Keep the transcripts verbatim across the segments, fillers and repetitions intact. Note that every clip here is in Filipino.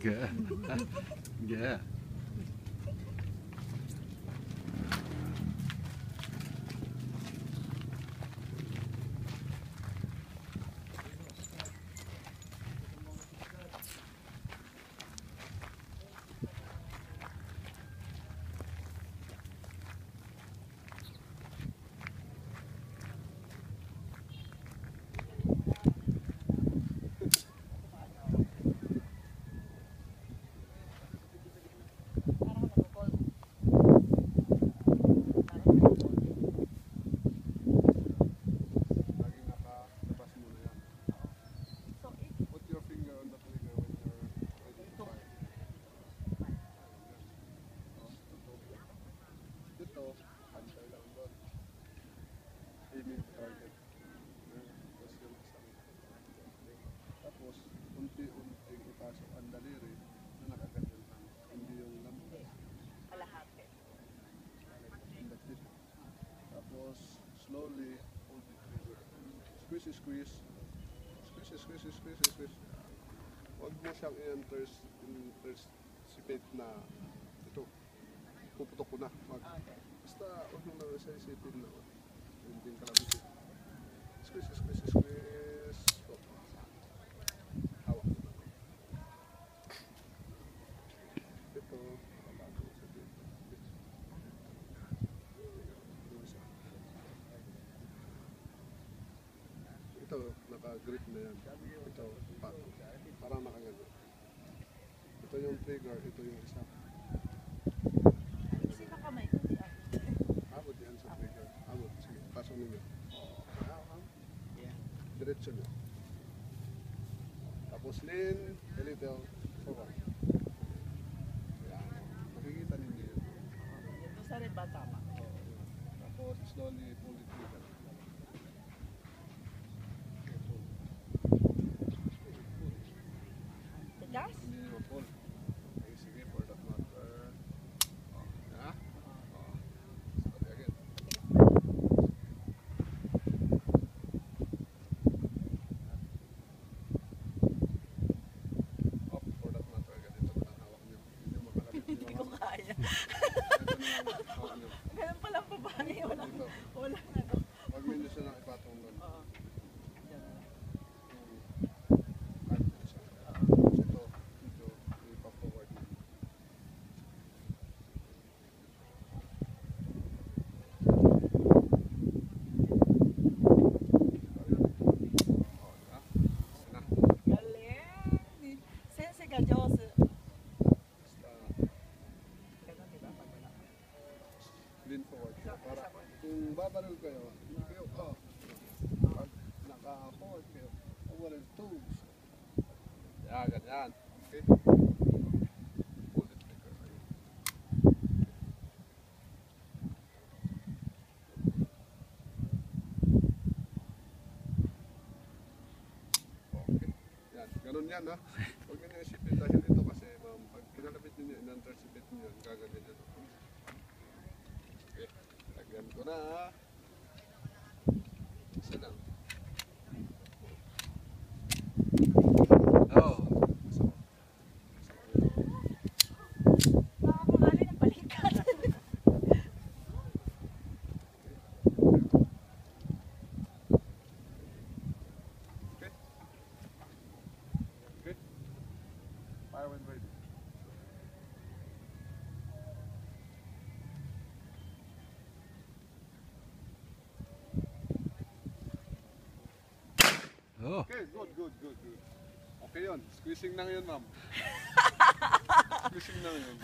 Good. Yeah. Tapos, unti-unti ipasok ang daliri na nakaganyan lang. Hindi yung lampas. Kalahati. Tapos, slowly, hold the trigger. Squeeze, squeeze. Squeeze, squeeze, squeeze, squeeze. Huwag mo siyang i-anticipate na ito. Puputok ko na. Wag. Basta, huwag mo na sa isipin na hindi ka lang isip. Squeeze, squeeze, squeeze. Stop. Hawak. Ito. Ito, naka-grip na yan. Ito, pato. Parang nakagano. Ito yung trigger, ito yung isa. Kasi na kamay ko di ah. Abot yan sa trigger. Abot. Sige, pasok ninyo. Diretso nyo. Tapos lean a little forward. Yan. Makikita ninyo yun. Ito sa rin ba tama? Tapos slowly pull it trigger. Tigas? Hindi nyo pull. Okay, sige, for that matter. Oh, yeah. Oh. Slowly again. Oh, for that matter, ganito na lang hawak nyo. Hindi mo makalapit nyo. Hindi ko kaya. Ito na lang hawak nyo. Ganun palang babae. Walang, Dito. walang ano. Huwag mo nyo siya nang ipatong doon. Oo. Diyan na lang. Kahit nyo siya. Tapos ito, ito, ipa-forward nyo. Galing! Sensei ka, Diyos. Basta Ganun, di ba? Pag wala ka. lean forward. Para kung babaril kayo, hindi kayo, oh, pag naka-forward kayo, forward and toes. Yeah, ganyan. Okay? Pull it trigger. Okay. Yan, ganun yan ha. Huwag nyo isipin dahil ito kasi, ma'am, pag pinalapit nyo, in-anticipate nyo yan, gaganyan yan. Okay, lagyan ko na ha. Isa lang. Oh. Nakakamali ng balikat. Okay? Okay? Fire when ready. Oh. Okay, good, good, good, good. Okay yun. Squeezing na ngayon, ma'am. Squeezing na ngayon.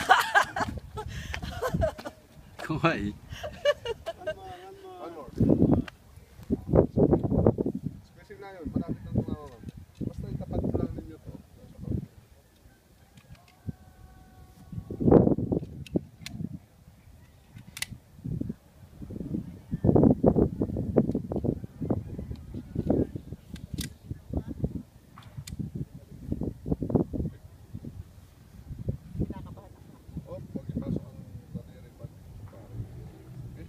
Kawaii. One more. Squeezing na yun. Malapit ang tumawa, ma'am. Basta itapat mo lang ninyo to. Kinakabahan ako. Oh, huwag ipasok ang daliri pag pare. Okay?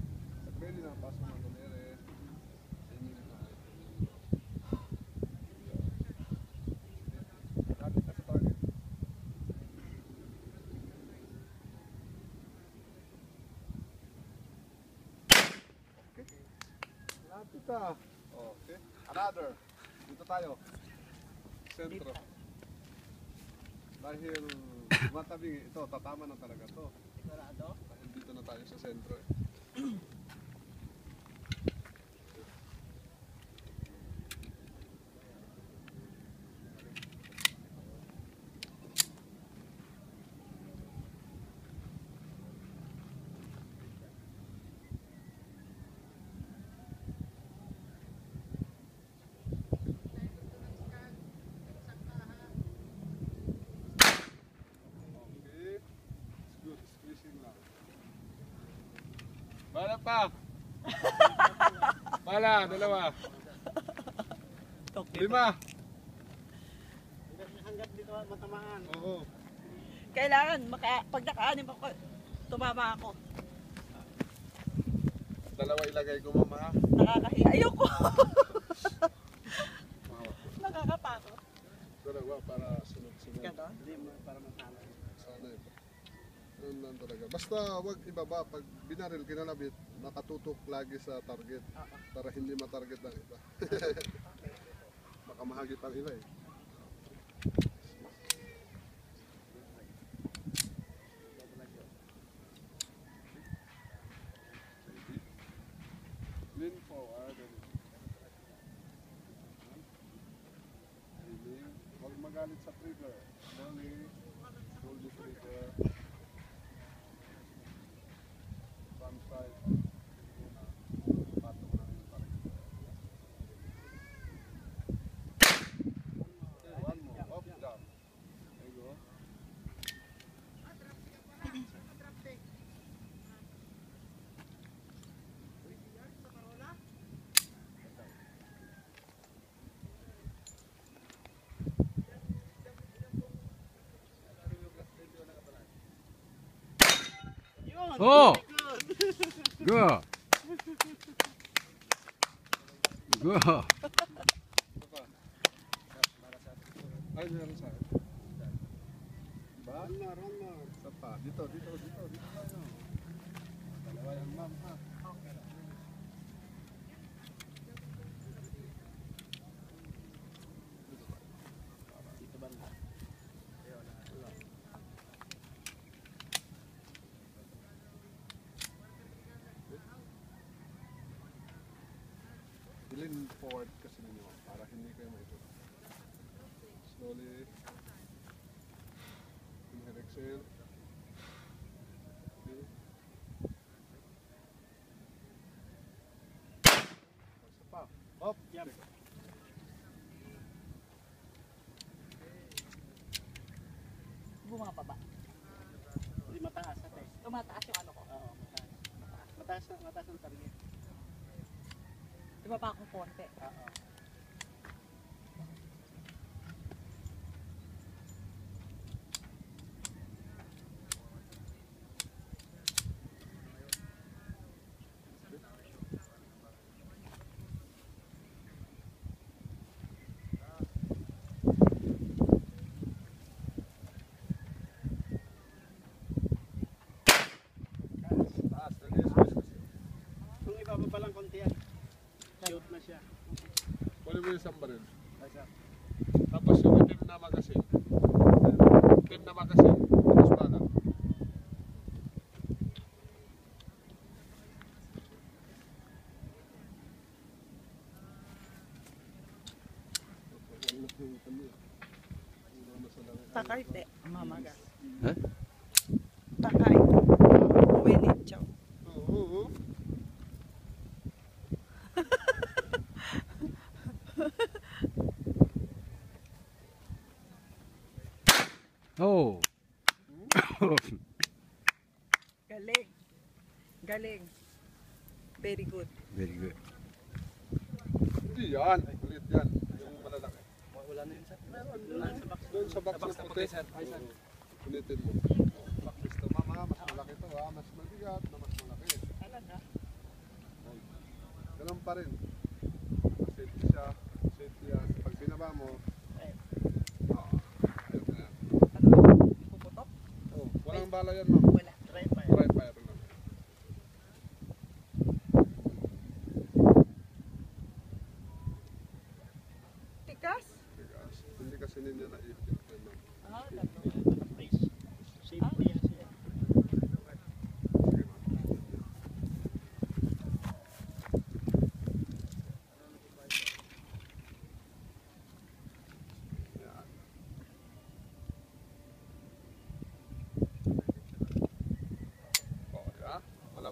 ka. Okay. Another. Dito tayo. Sentro. Dahil matabi ito, tatama na talaga to. Sigurado? Dahil dito na tayo sa sentro eh. Okay. It's good. Squeezing lang. Bala pa. Bala, dalawa. Okay. Lima. Hanggat dito matamaan. Oo. Kailangan, maka, pag naka-anim ako, tumama ako. Dalawa ilagay ko, mama. Ha? Nakakahiya. Ayoko! Nakakatakot. Dalawa para sunod-sunod. Ganon? Hindi mo para matalo. Sana ito. Yun lang talaga. Basta wag ibaba. Pag binaril, kinalabit, nakatutok lagi sa target. Para hindi matarget ng iba. Baka mahagip ang iba eh. Lean forward. Aiming. Huwag magalit sa trigger. Slowly. Hold the trigger. Front side. Una. Patong lang yung target. Okay, one more. Up, down. There you go. Yun! Oh! Good! Good. Good. Ito pa. Ay, meron sa akin. Diba? One more, one more. Isa pa. Dito, dito, dito, dito tayo. Dalawa yan, ma'am, ha? Dito banda. Lean forward kasi ninyo para hindi kayo maipot. Slowly. Inhale, exhale. Okay. Isa pa. Up. Jump. Bumaba ba? Hindi mataas ate. Tumataas yung ano ko. Oo, mataas. Mataas. Mataas na, mataas ang target. Ibaba akong konti. Oo. Taas. Release, release. Kung ibaba lang konti yan, shoot na siya. Kunin mo yung isang baril. Ay, sir. Tapos yung itim na magasin. Itim na magasin. Tapos bala. Takay, te. Mamaga. Huh? Takay. Winit, chow. Oo, oo. Oh. Galing. Galing. Very good. Very good. Hindi yan. Ulit yan. Yung malalaki. Wala na yun sir. Doon sa box na puti. Oo. Ulitin mo. Practice to mama. Mas malaki to ha. Mas mabigat na mas malaki. Talaga. Ganun pa rin. Safety siya. Safety yan. Pag binaba mo, Eh, ah, ayun na yan. ano? Puputok? Oh, walang bala yan ma'am. Wala. Try pa yan. Try fire lang.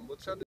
Malambot siya.